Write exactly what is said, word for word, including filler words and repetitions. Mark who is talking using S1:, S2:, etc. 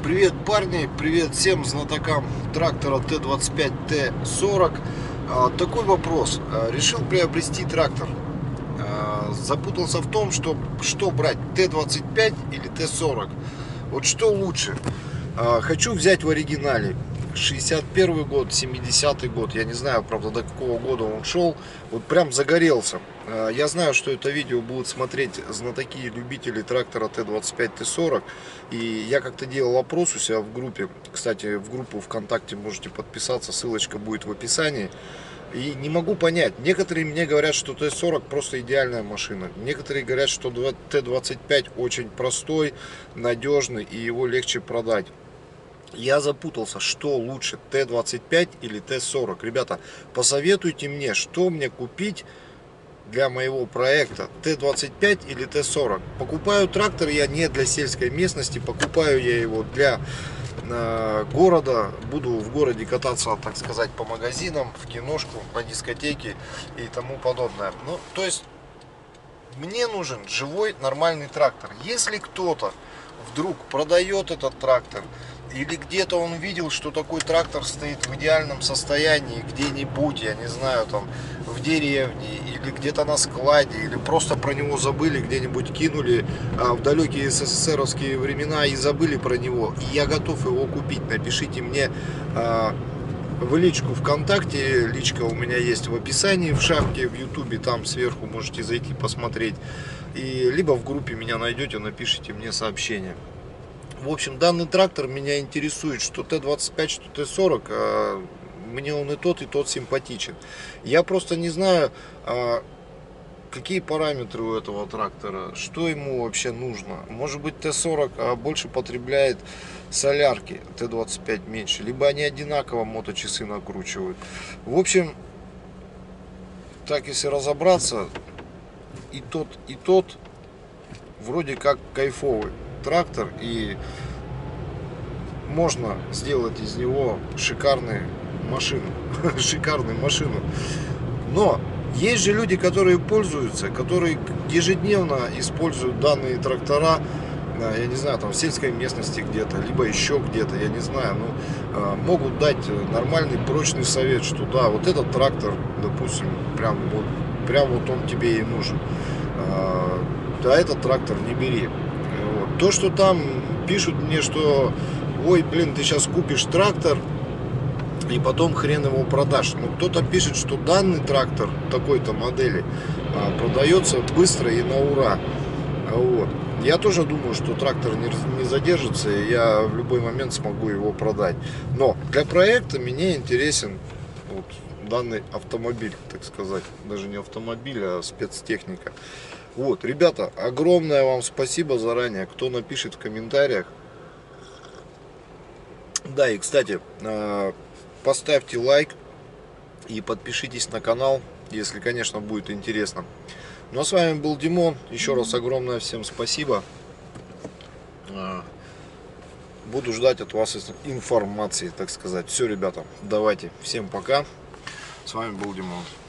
S1: Привет, парни, привет всем знатокам трактора Т двадцать пять Т сорок. Такой вопрос. Решил приобрести трактор. Запутался в том, что, что брать, Т двадцать пять или Т сорок. Вот что лучше? Хочу взять в оригинале. шестьдесят первый год, семидесятый год, я не знаю, правда, до какого года он шел, вот прям загорелся. Я знаю, что это видео будут смотреть знатоки и любители трактора Т двадцать пять Т сорок, и я как-то делал опрос у себя в группе, кстати, в группу ВКонтакте можете подписаться, ссылочка будет в описании. И не могу понять, некоторые мне говорят, что Т сорок просто идеальная машина, некоторые говорят, что Т двадцать пять очень простой, надежный и его легче продать. Я запутался, что лучше, Т двадцать пять или Т сорок. Ребята, посоветуйте мне, что мне купить для моего проекта, Т двадцать пять или Т сорок. Покупаю трактор я не для сельской местности, покупаю я его для э, города. Буду в городе кататься, так сказать, по магазинам, в киношку, по дискотеке и тому подобное. Ну, то есть, мне нужен живой, нормальный трактор. Если кто-то вдруг продает этот трактор, или где-то он видел, что такой трактор стоит в идеальном состоянии где-нибудь, я не знаю, там в деревне, или где-то на складе, или просто про него забыли, где-нибудь кинули а, в далекие СССРовские времена и забыли про него, и я готов его купить, напишите мне а, в личку ВКонтакте, личка у меня есть в описании, в шапке, в Ютубе, там сверху можете зайти посмотреть, и либо в группе меня найдете, напишите мне сообщение. В общем, данный трактор меня интересует, что Т двадцать пять, что Т сорок, а мне он и тот, и тот симпатичен. Я просто не знаю, а, какие параметры у этого трактора, что ему вообще нужно. Может быть, Т сорок больше потребляет солярки, Т двадцать пять меньше, либо они одинаково моточасы накручивают. В общем, так если разобраться, и тот, и тот вроде как кайфовый трактор, и можно сделать из него шикарную машину, шикарную машину. Но есть же люди, которые пользуются, которые ежедневно используют данные трактора, я не знаю, там в сельской местности где-то, либо еще где-то, я не знаю, но могут дать нормальный прочный совет, что да, вот этот трактор, допустим, прям вот, прям вот он тебе и нужен, да, этот трактор не бери. То, что там пишут мне, что ой, блин, ты сейчас купишь трактор и потом хрен его продашь. Но кто-то пишет, что данный трактор такой-то модели а, продается быстро и на ура. Вот. Я тоже думаю, что трактор не, не задержится, и я в любой момент смогу его продать. Но для проекта мне интересен вот данный автомобиль, так сказать. Даже не автомобиль, а спецтехника. Вот, ребята, огромное вам спасибо заранее, кто напишет в комментариях. Да, и, кстати, поставьте лайк и подпишитесь на канал, если, конечно, будет интересно. Ну, а с вами был Димон. Еще раз огромное всем спасибо. Буду ждать от вас информации, так сказать. Все, ребята, давайте. Всем пока. С вами был Димон.